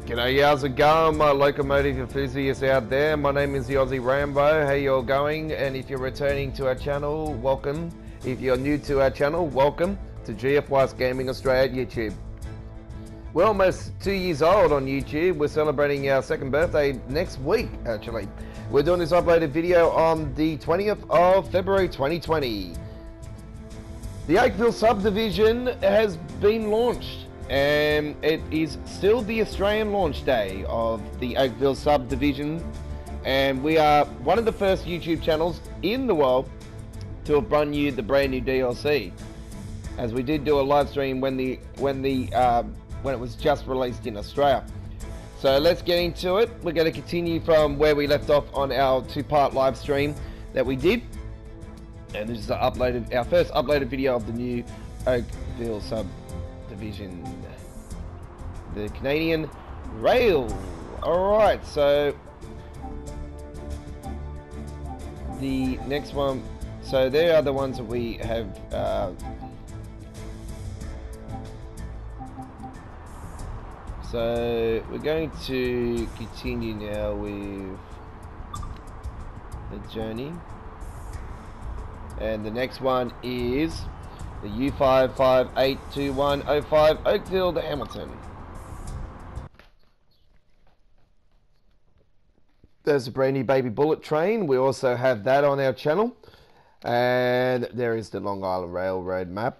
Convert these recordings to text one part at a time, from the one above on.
G'day, how's it going, my locomotive enthusiasts out there? My name is the Aussie Rambo. How you all going? And if you're returning to our channel, welcome. If you're new to our channel, welcome to GFY's Gaming Australia YouTube. We're almost 2 years old on YouTube. We're celebrating our second birthday next week, actually. We're doing this uploaded video on the 20th of February 2020. The Oakville Subdivision has been launched. And it is still the Australian launch day of the Oakville Subdivision, and we are one of the first YouTube channels in the world to have run you the brand new DLC, as we did do a live stream when it was just released in Australia. So let's get into it. We're going to continue from where we left off on our two-part live stream that we did, and this is our first uploaded video of the new Oakville Subdivision, the Canadian Rail. Alright, so the next one, so there are the ones that we have so we're going to continue now with the journey, and the next one is the U55821-05 Oakville to Hamilton. There's a brand new baby bullet train. We also have that on our channel. And there is the Long Island Railroad map.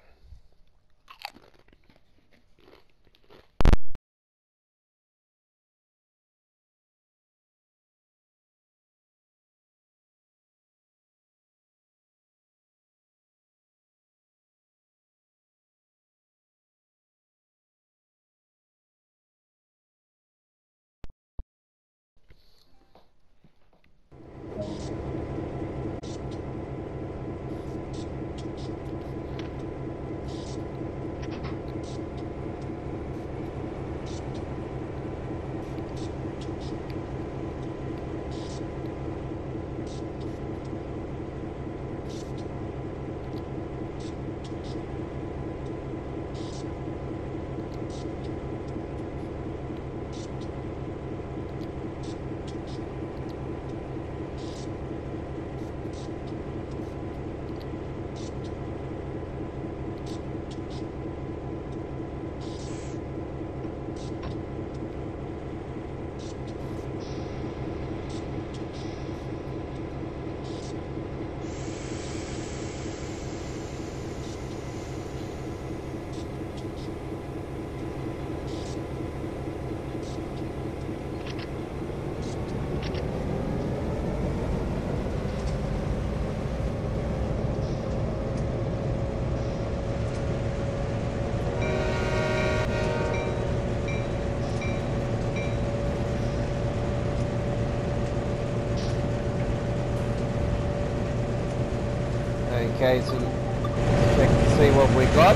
Okay, so check to see what we got.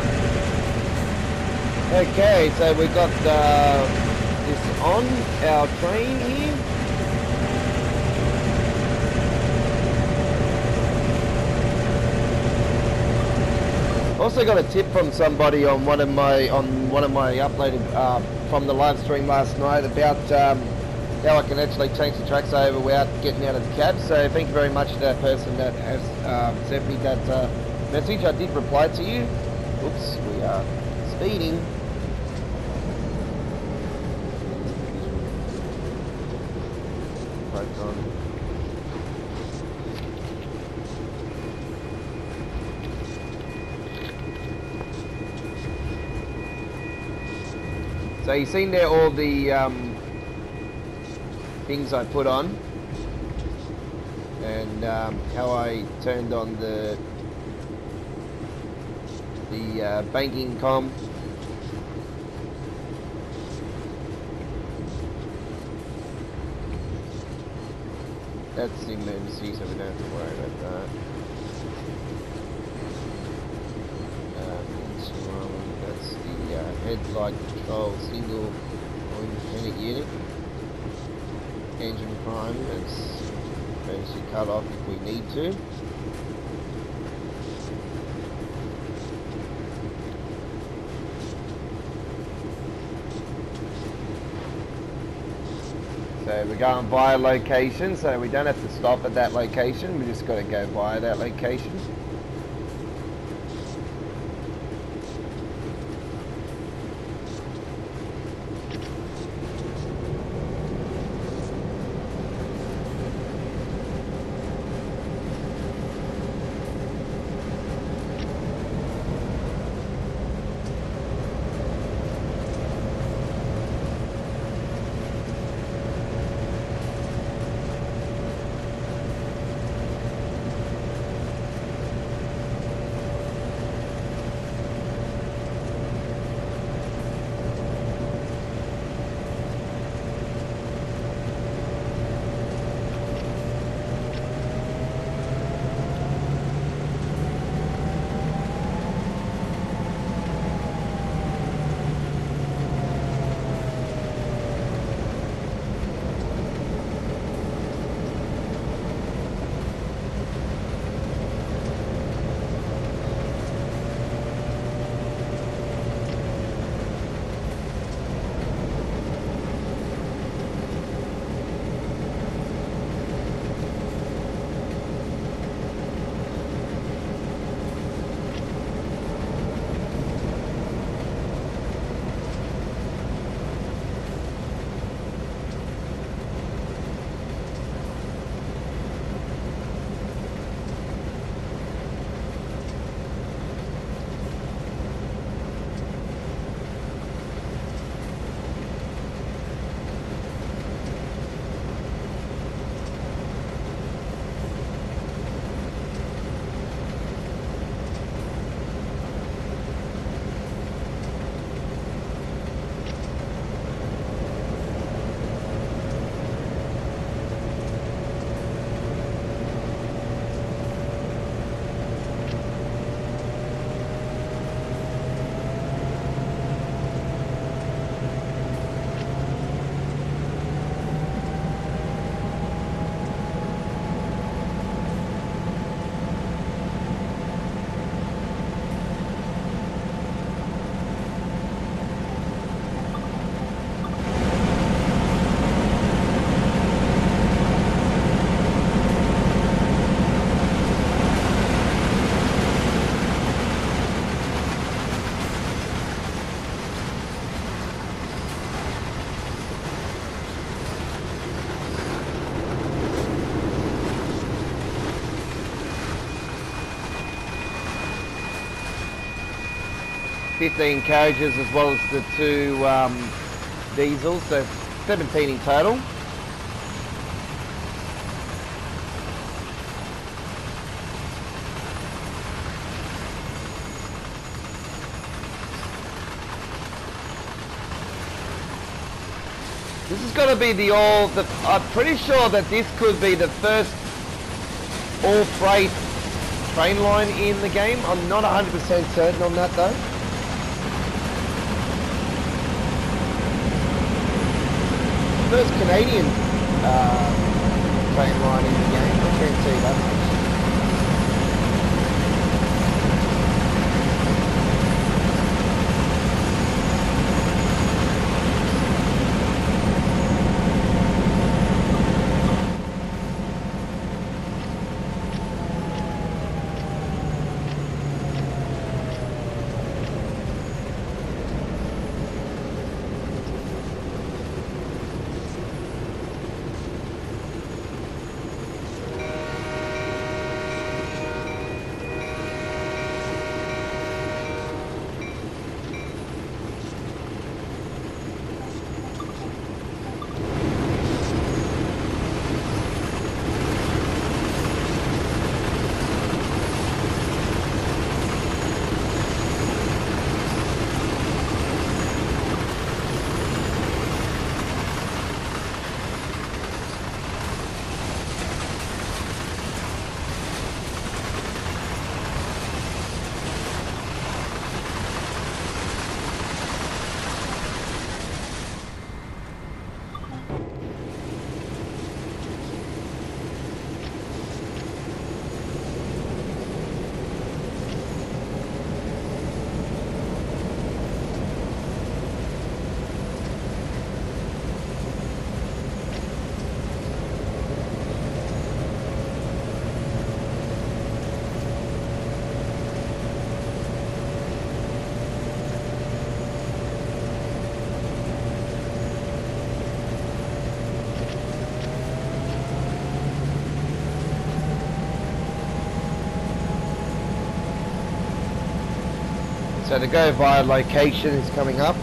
Okay, so we got this on our train here. Also got a tip from somebody on one of my uploaded from the live stream last night about how I can actually change the tracks over without getting out of the cab. So thank you very much to that person that has sent me that message. I did reply to you. Oops, we are speeding. Brakes on. So you've seen there all the things I put on, and how I turned on the banking comm. That's the emergency, so we don't have to worry about that. That's the headlight control single independent unit. Engine prime, that's emergency cut off if we need to. So we're going via location, so we don't have to stop at that location. We just got to go via that location. $15 carriages as well as the 2 diesels, so 17 in total. This is going to be I'm pretty sure that this could be the first all-freight train line in the game. I'm not 100% certain on that though. First Canadian train line in the game, I can't see that much. So the go via location is coming up.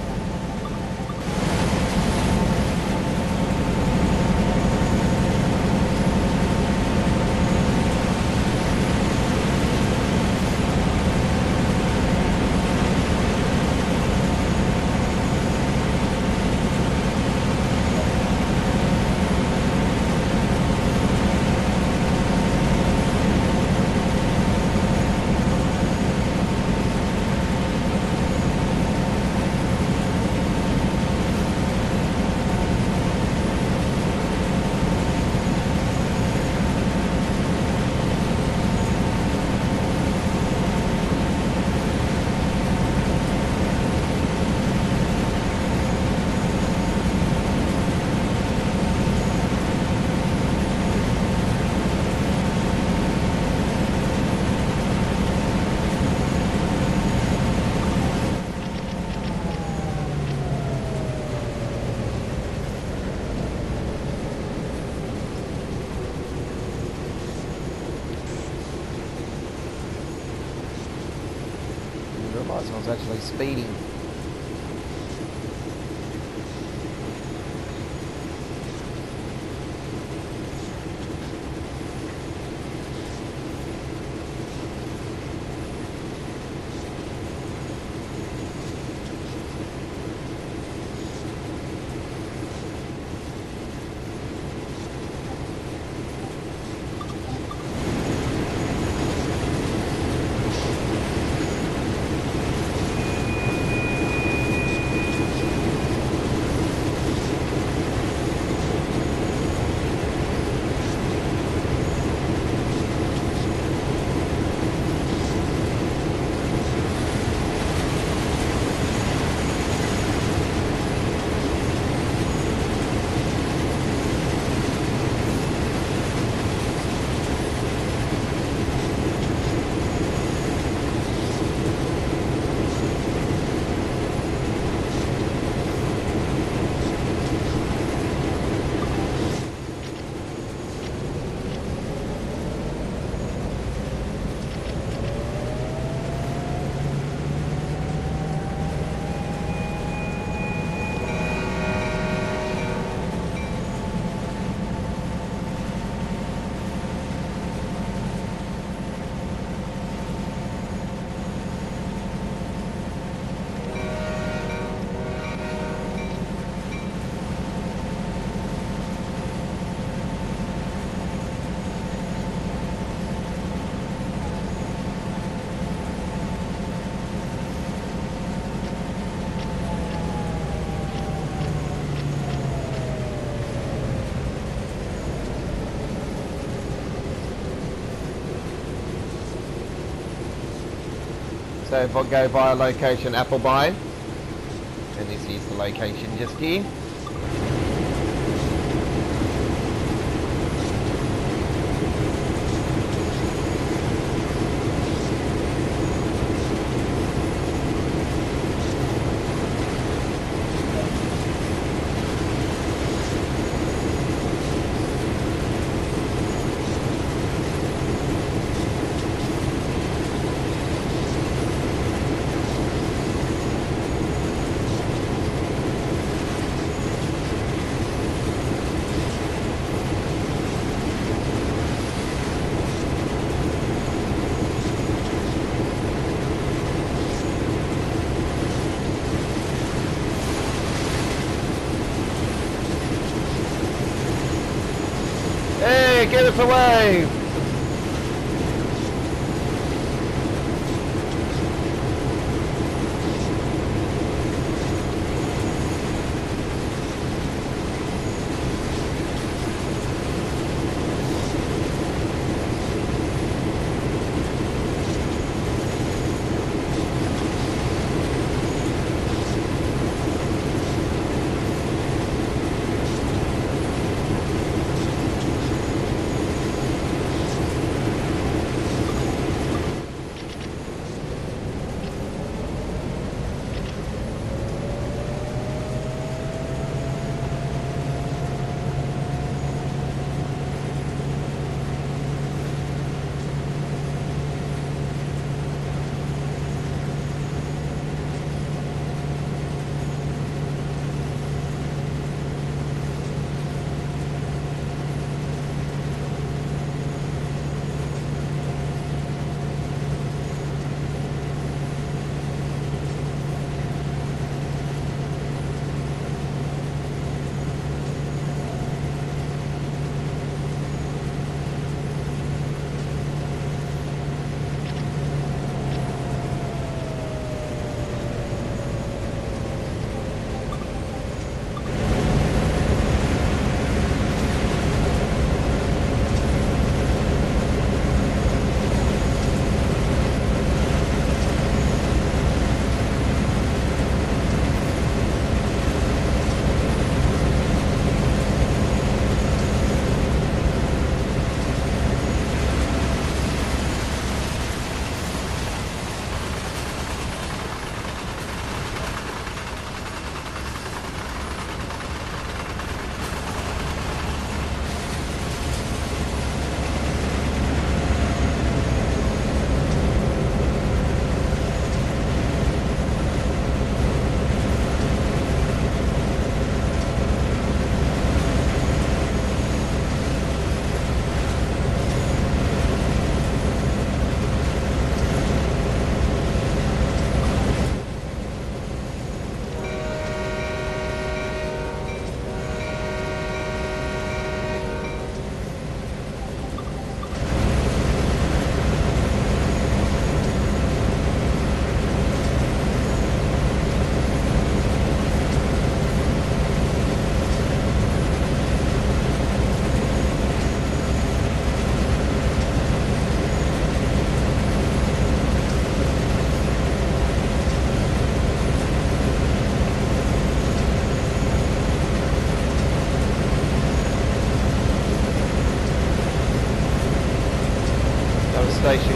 I was actually speeding. So if I go via location Applebine, and this is the location just here. Hey, get us away!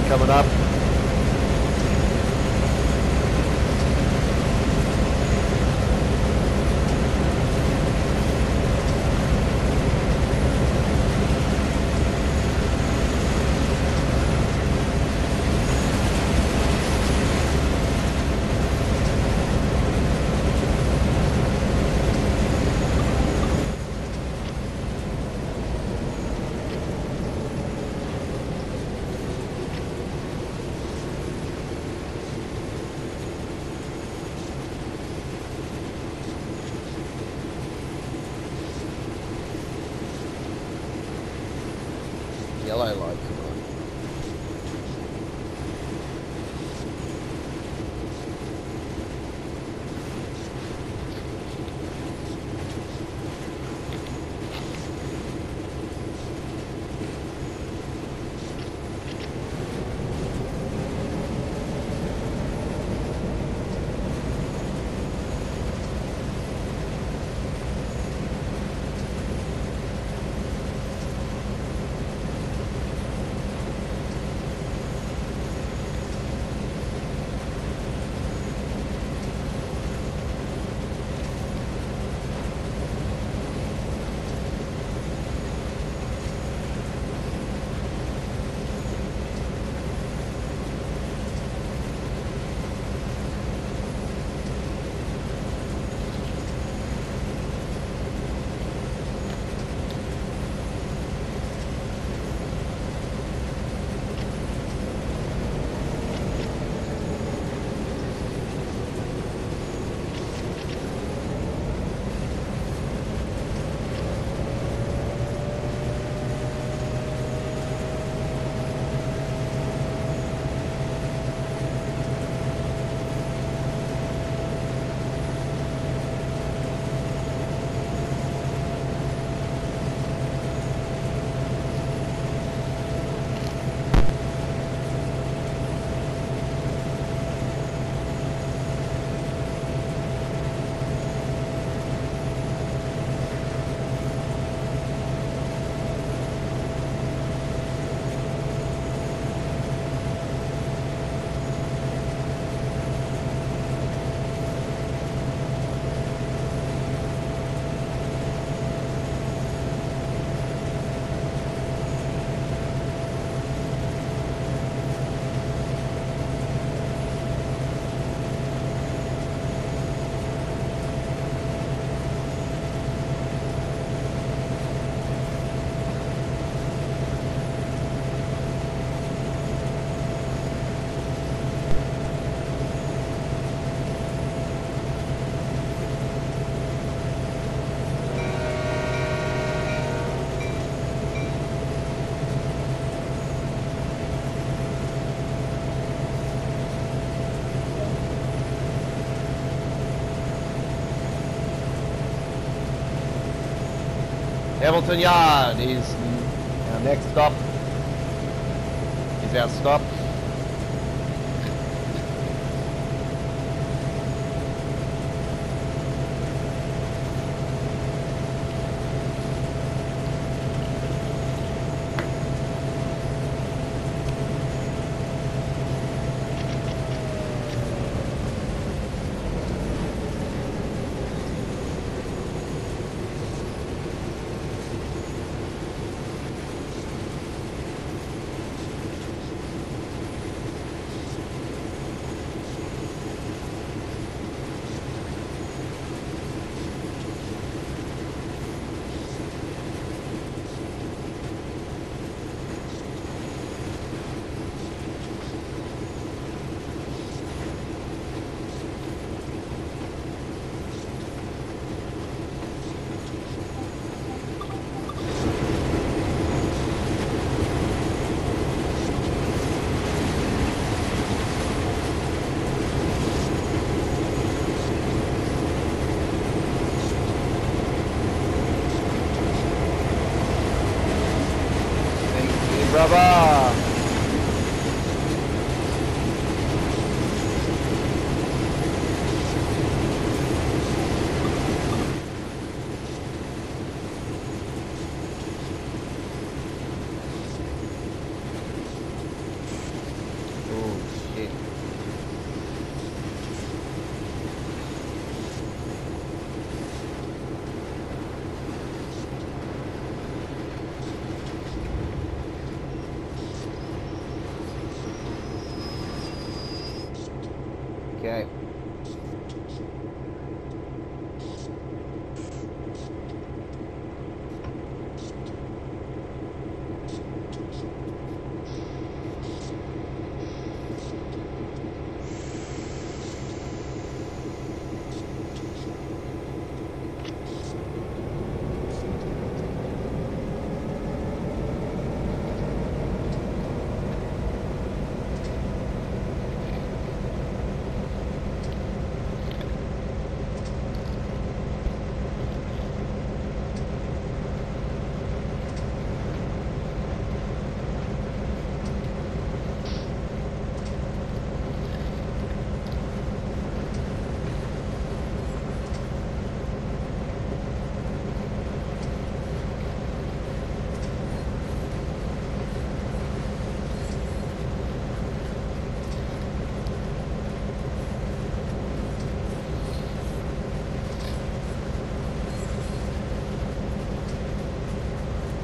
coming up. Yellow light, come on. Hamilton Yard is our next stop. Is our stop.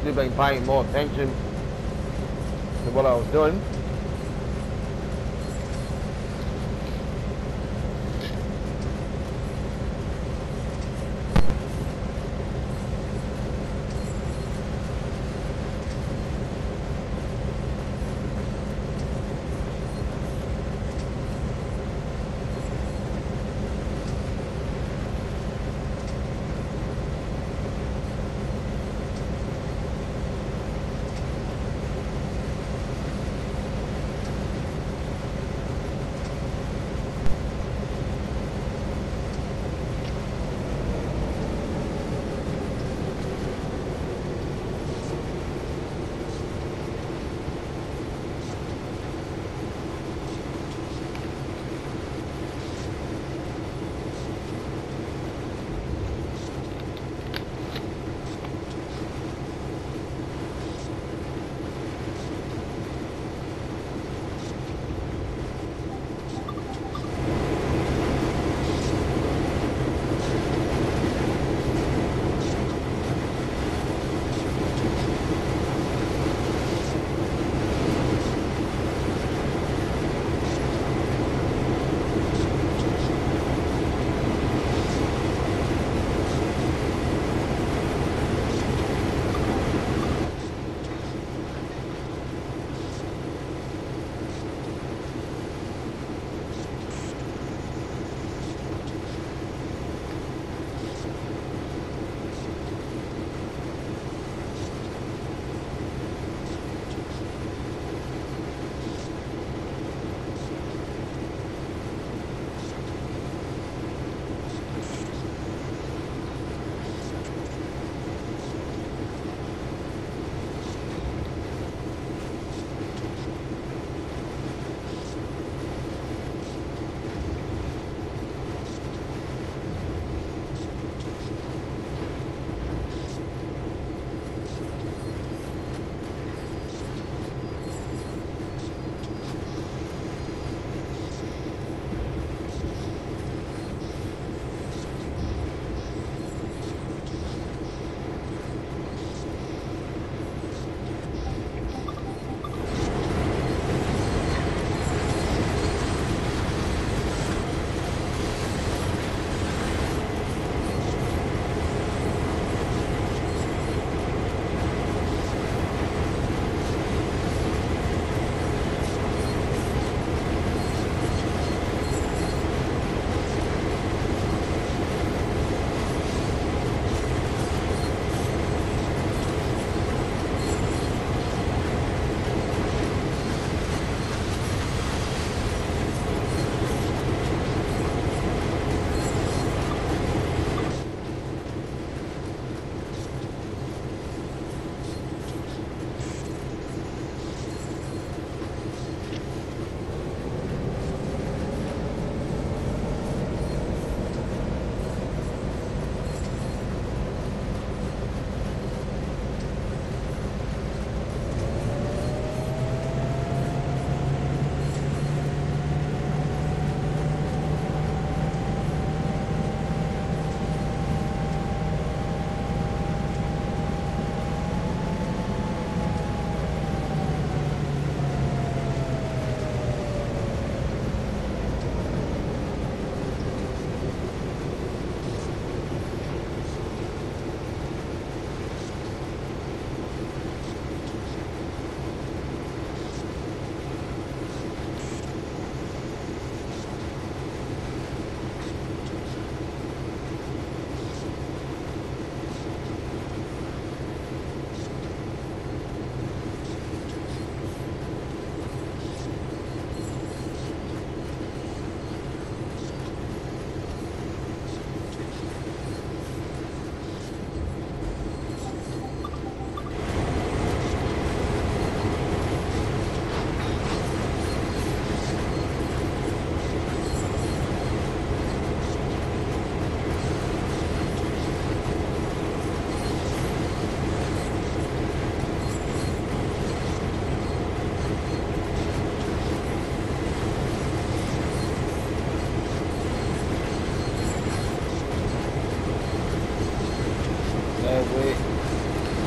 should have been paying more attention to what I was doing.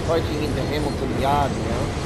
approaching into Hamilton Yard now.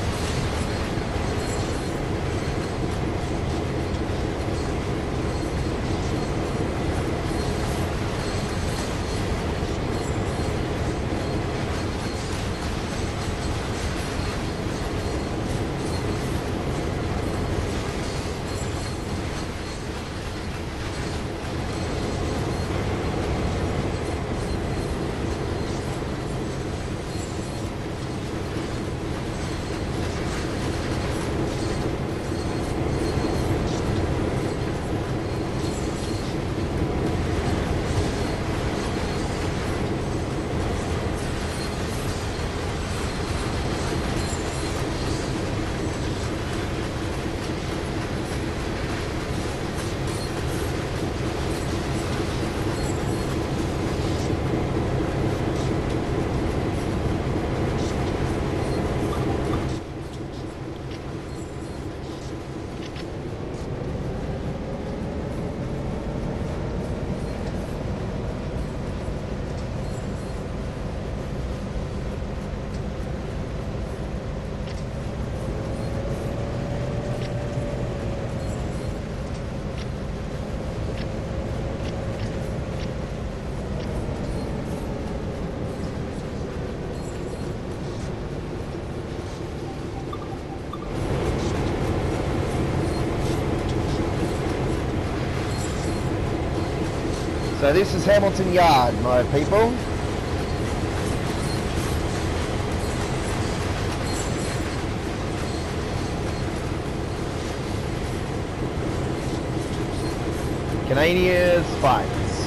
So this is Hamilton Yard, my people. Canadians fight.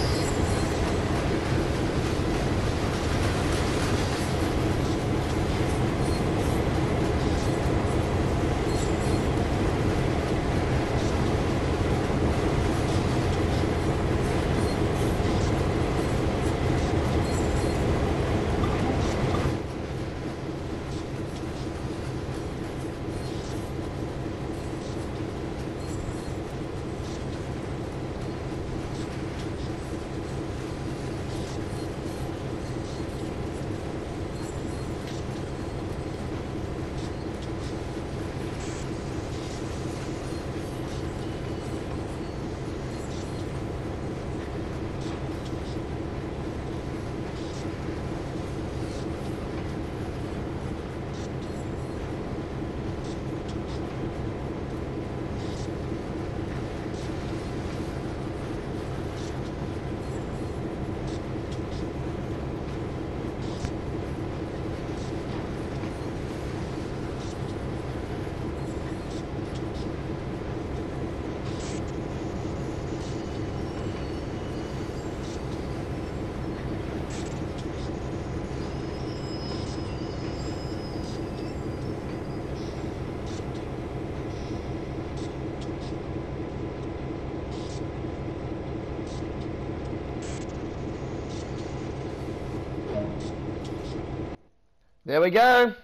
There we go.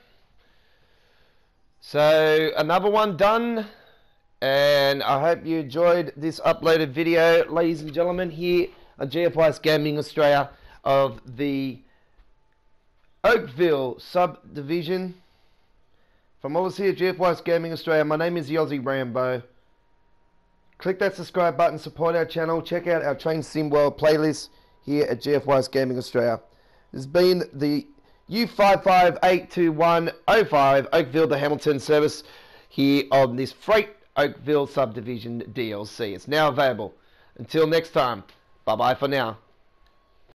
So another one done, and I hope you enjoyed this uploaded video, ladies and gentlemen, here on GFY's Gaming Australia of the Oakville Subdivision. From all of us here at GFY's Gaming Australia, my name is the Aussie Rambo. Click that subscribe button, support our channel, check out our Train Sim World playlist here at GFY's Gaming Australia. This has been the U55821-05 Oakville to Hamilton service here on this Freight Oakville Subdivision DLC. It's now available. Until next time, bye bye for now.